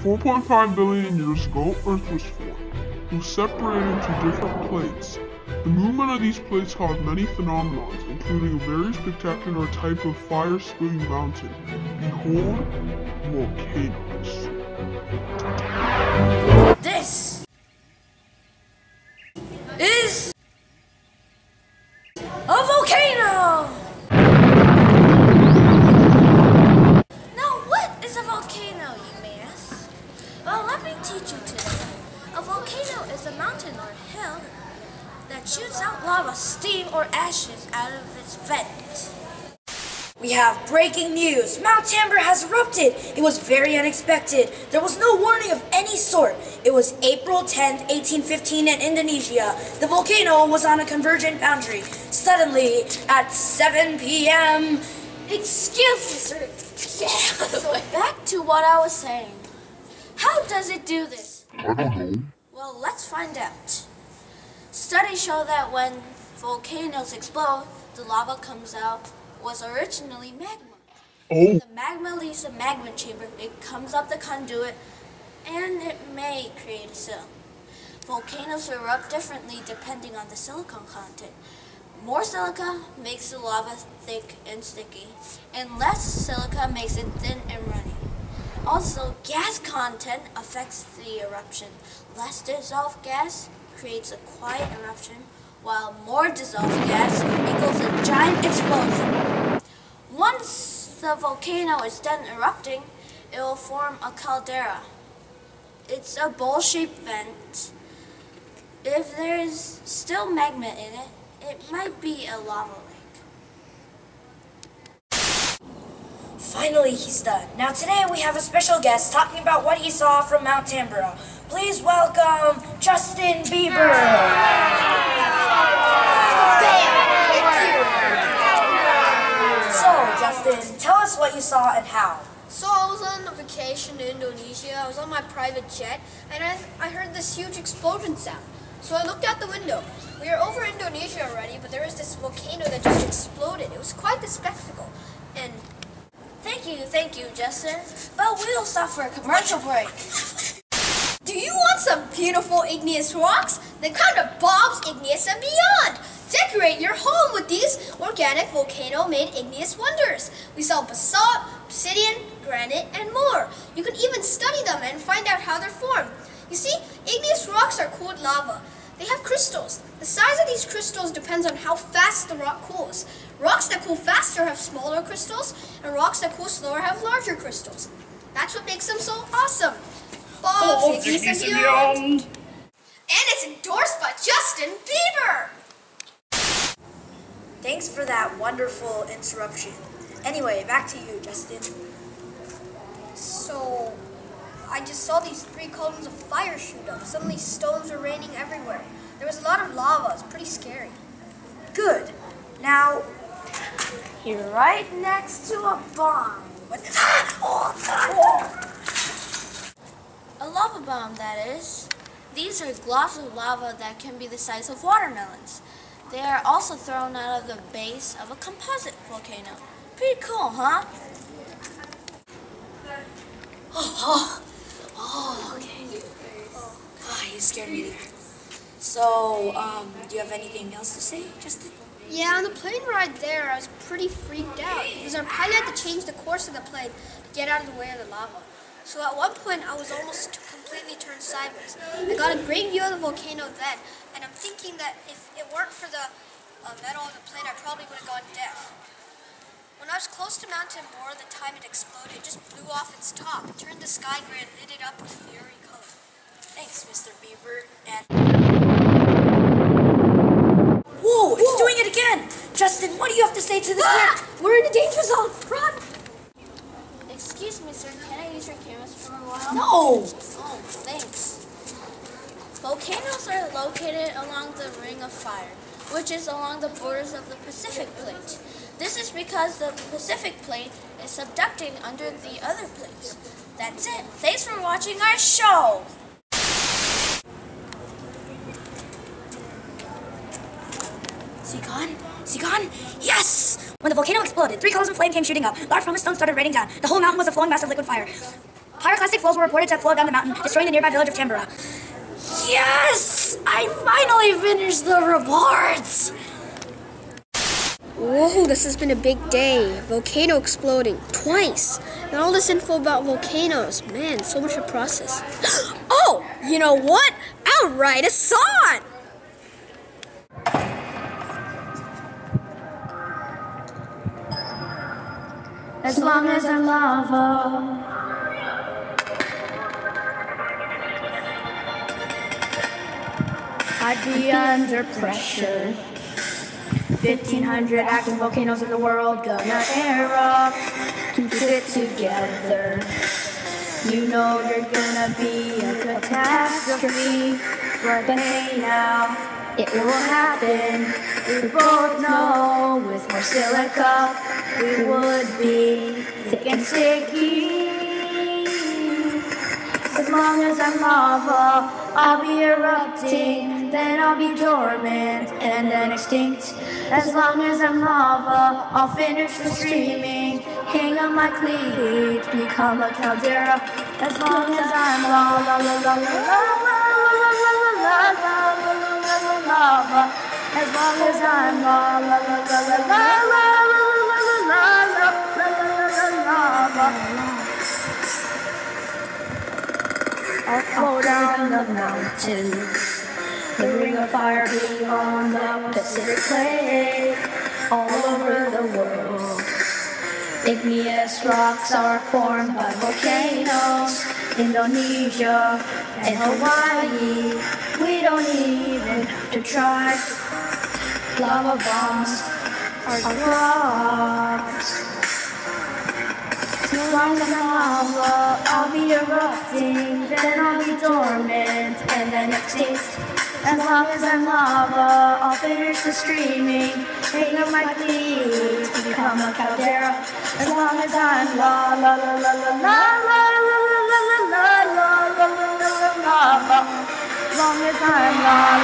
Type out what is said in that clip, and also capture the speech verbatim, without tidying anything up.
four point five billion years ago, Earth was formed. It was separated into different plates. The movement of these plates caused many phenomena, including a very spectacular type of fire-spewing mountain. Behold, volcanoes. This is a volcano! Now what is a volcano, you may ask? Well, let me teach you today. A volcano is a mountain or hill that shoots out lava, steam, or ashes out of its vent. We have breaking news. Mount Tambora has erupted. It was very unexpected. There was no warning of any sort. It was April tenth, eighteen fifteen in Indonesia. The volcano was on a convergent boundary. Suddenly, at seven p m Excuse me, sir. So back to what I was saying. How does it do this? I don't know. Well, let's find out. Studies show that when volcanoes explode, the lava comes out was originally magma. Oh. When the magma leaves the magma chamber, it comes up the conduit, and it may create a sill. Volcanoes erupt differently depending on the silicon content. More silica makes the lava thick and sticky, and less silica makes it thin and runny. Also, gas content affects the eruption. Less dissolved gas creates a quiet eruption, while more dissolved gas equals a giant explosion. Once the volcano is done erupting, it will form a caldera. It's a bowl-shaped vent. If there is still magma in it, it might be a lava lake. Finally, he's done. Now today we have a special guest talking about what he saw from Mount Tambora. Please welcome Justin Bieber. So, Justin, tell us what you saw and how. So I was on a vacation in Indonesia. I was on my private jet, and I, I heard this huge explosion sound. So I looked out the window. We are over Indonesia already, but there was this volcano that just exploded. It was quite the spectacle. And Thank you, thank you, Justin. But we'll stop for a commercial break. do you want some beautiful igneous rocks? Then come to Bob's Igneous and Beyond. Decorate your home with these organic volcano-made igneous wonders. We sell basalt, obsidian, granite, and more. You can even study them and find out how they're formed. You see, igneous rocks are cooled lava. They have crystals. The size of these crystals depends on how fast the rock cools. Rocks that cool faster have smaller crystals, and rocks that cool slower have larger crystals. That's what makes them so awesome. Bob's Igneous and Beyond. And it's endorsed by Justin Bieber. Thanks for that wonderful interruption. Anyway, back to you, Justin. So, I just saw these three columns of fire shoot up. Suddenly stones were raining everywhere. There was a lot of lava. It was pretty scary. Good. Now, you're right next to a bomb. What is that? Oh, God. A lava bomb, that is. These are globs of lava that can be the size of watermelons. They are also thrown out of the base of a composite volcano. Pretty cool, huh? Oh, oh, oh okay. Oh, you scared me there. So, um, do you have anything else to say, Justin? Yeah, on the plane ride there, I was pretty freaked out because our pilot had to change the course of the plane to get out of the way of the lava. So at one point, I was almost completely turned sideways. I got a great view of the volcano then, and I'm thinking that if it weren't for the uh, metal of the plane, I probably would have gone deaf. When I was close to Mount Tambora, the time it exploded, it just blew off its top. It turned the sky gray and lit it up with fiery color. Thanks, Mister Bieber. And whoa, it's Whoa. doing it again! Justin, what do you have to say to this? Ah! We're in a danger zone! Run! Excuse me, sir. Can I use your cameras for a while? No! Oh, thanks. Volcanoes are located along the Ring of Fire, which is along the borders of the Pacific Plate. This is because the Pacific Plate is subducting under the other plates. That's it. Thanks for watching our show! Is he gone? Is he gone? Yes! When the volcano exploded, three columns of flame came shooting up. Large pumice stones started raining down. The whole mountain was a flowing mass of liquid fire. Pyroclastic flows were reported to have flowed down the mountain, destroying the nearby village of Tambora. Yes! I finally finished the reports! Whoa, this has been a big day. Volcano exploding twice. And all this info about volcanoes. Man, so much to process. Oh, you know what? I'll write a song! As long as I'm lava, I'd be under pressure. fifteen hundred active volcanoes in the world gonna erupt. Keep it together. You know you're gonna be a catastrophe. But hey now, it will happen. We both know with more silica, we would be thick and sticky. As long as I'm lava, I'll be erupting, then I'll be dormant and then extinct. As long as I'm lava, I'll finish the streaming, hang on my cleats, become a caldera. As long as I'm lava, la la la la la la la la lava. As long as I'm lava, la la la la la la la lava. I'll flow down the mountain, the ring of fire beyond the Pacific plate, all over the world. Igneous rocks are formed by volcanoes, Indonesia and Hawaii. We don't even have to try. Lava bombs are rocks. As long as I'm lava, I'll be erupting, then I'll be dormant and then extinct. As long as I'm lava, I'll finish the streaming, hang on my cleats, become a caldera. As long as I'm la la la la la la la la la la la la la la la. As long as I'm la